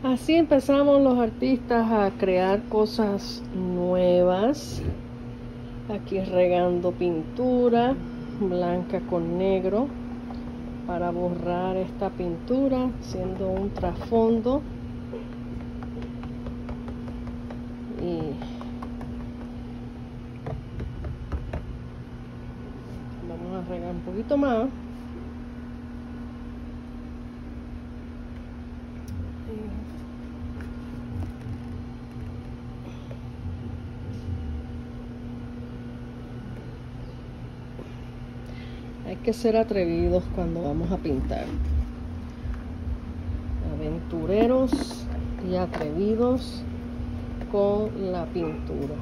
Así empezamos los artistas a crear cosas nuevas. Aquí regando pintura blanca con negro para borrar esta pintura, haciendo un trasfondo. Y vamos a regar un poquito más. Hay que ser atrevidos cuando vamos a pintar. Aventureros y atrevidos con la pintura.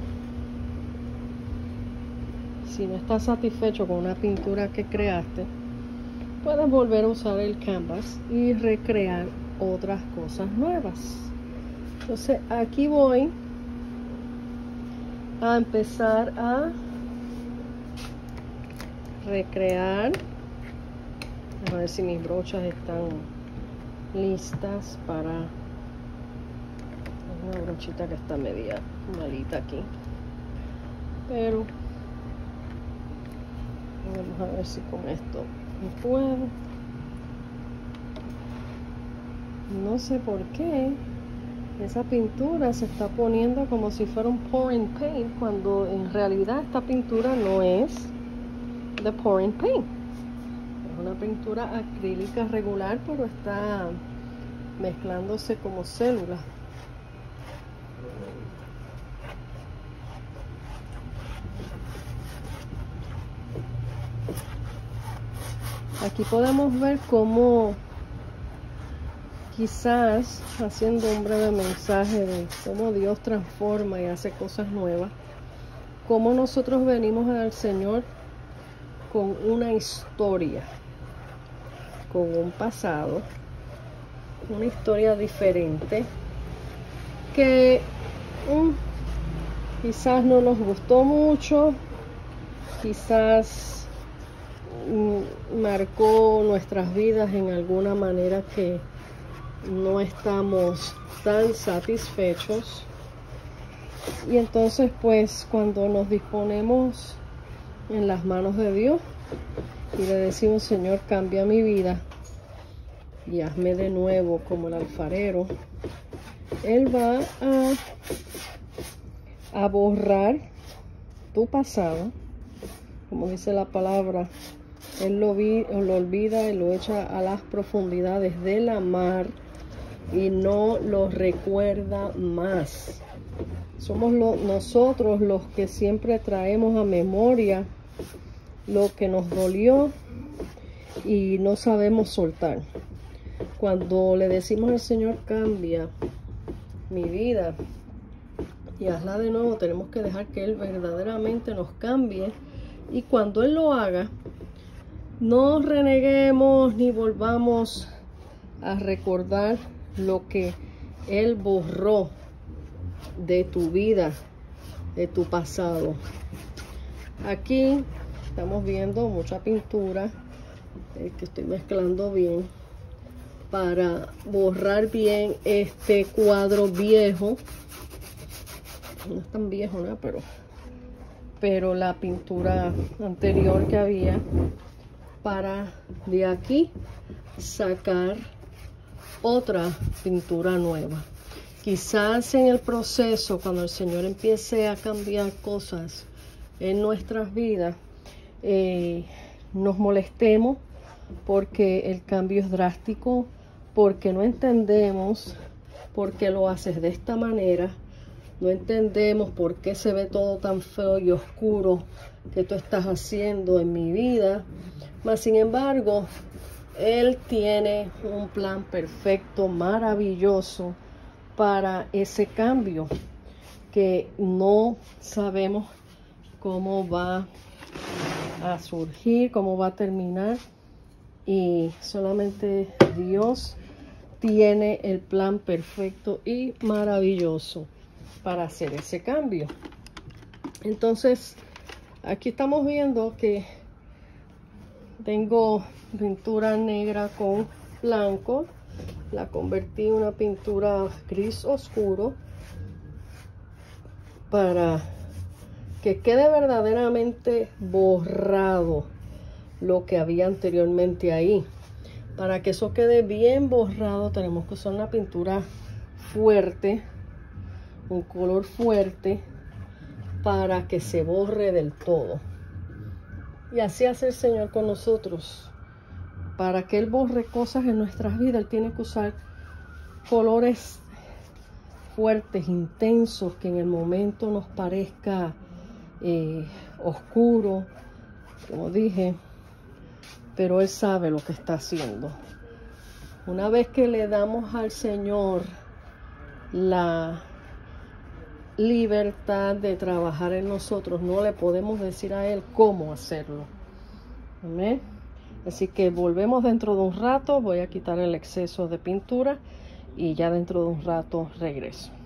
Si no estás satisfecho con una pintura que creaste, puedes volver a usar el canvas y recrear otras cosas nuevas. Entonces aquí voy a empezar a recrear. A ver si mis brochas están listas para una brochita que está media malita aquí, pero vamos a ver si con esto puedo. No sé por qué esa pintura se está poniendo como si fuera un pouring paint, cuando en realidad esta pintura no es de pouring paint. Es una pintura acrílica regular, pero está mezclándose como células. Aquí podemos ver cómo, quizás haciendo un breve mensaje de cómo Dios transforma y hace cosas nuevas, cómo nosotros venimos al Señor con una historia, con un pasado, una historia diferente que quizás no nos gustó mucho, quizás marcó nuestras vidas en alguna manera que no estamos tan satisfechos. Y entonces, pues, cuando nos disponemos en las manos de Dios y le decimos: Señor, cambia mi vida y hazme de nuevo como el alfarero, Él va a borrar tu pasado, como dice la palabra. Él lo olvida y lo echa a las profundidades de la mar y no lo recuerda más. Somos nosotros los que siempre traemos a memoria lo que nos dolió y no sabemos soltar. Cuando le decimos al Señor: cambia mi vida y hazla de nuevo, tenemos que dejar que Él verdaderamente nos cambie. Y cuando Él lo haga, no reneguemos ni volvamos a recordar lo que Él borró de tu vida, de tu pasado. Aquí estamos viendo mucha pintura que estoy mezclando bien para borrar bien este cuadro viejo. No es tan viejo, ¿no? Pero la pintura anterior que había, para de aquí sacar otra pintura nueva. Quizás en el proceso, cuando el Señor empiece a cambiar cosas en nuestras vidas, nos molestemos porque el cambio es drástico, porque no entendemos por qué lo haces de esta manera, no entendemos por qué se ve todo tan feo y oscuro que tú estás haciendo en mi vida. Mas sin embargo, Él tiene un plan perfecto, maravilloso para ese cambio, que no sabemos cómo va a surgir, cómo va a terminar, y solamente Dios tiene el plan perfecto y maravilloso para hacer ese cambio. Entonces, aquí estamos viendo que tengo pintura negra con blanco La convertí en una pintura gris oscuro para que quede verdaderamente borrado lo que había anteriormente ahí. Para que eso quede bien borrado tenemos que usar una pintura fuerte, un color fuerte, para que se borre del todo. Y así hace el Señor con nosotros. Para que Él borre cosas en nuestras vidas, Él tiene que usar colores fuertes, intensos, que en el momento nos parezca oscuro, como dije, pero Él sabe lo que está haciendo. Una vez que le damos al Señor la libertad de trabajar en nosotros, no le podemos decir a Él cómo hacerlo. Amén. Así que volvemos dentro de un rato. Voy a quitar el exceso de pintura y ya dentro de un rato regreso.